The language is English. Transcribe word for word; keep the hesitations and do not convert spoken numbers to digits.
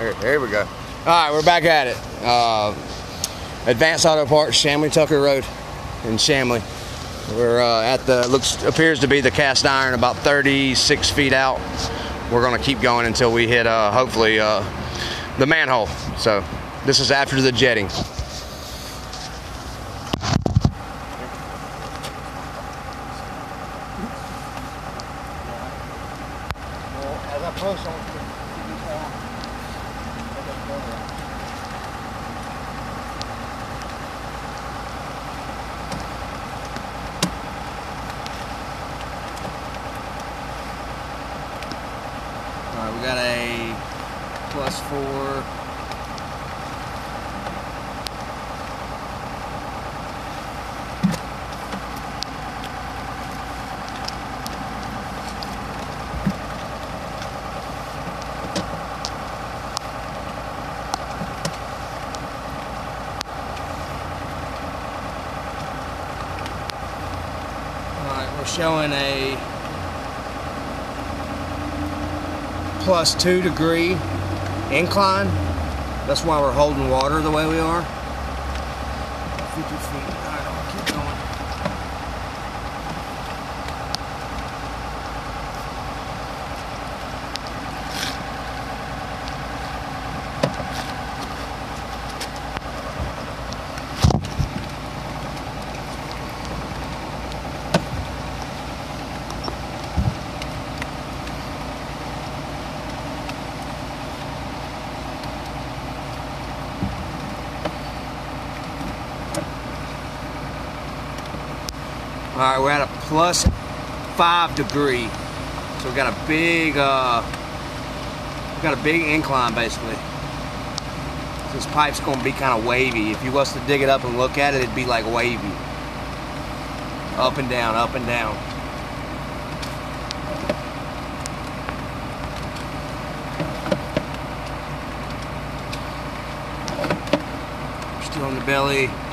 Here, here we go. All right, we're back at it. Uh, Advanced Auto Parts, Chamblee Tucker Road in Chamblee. We're uh, at the looks appears to be the cast iron, about thirty-six feet out. We're gonna keep going until we hit uh, hopefully uh, the manhole. So this is after the jetting. As I post on All right, we got a plus four. We're showing a plus two degree incline. That's why we're holding water the way we are. fifty feet. All right, I'll keep going. All right, we're at a plus five degree, so we got a big, uh, we got a big incline basically. This pipe's gonna be kind of wavy. If you was to dig it up and look at it, it'd be like wavy, up and down, up and down. Still in the belly.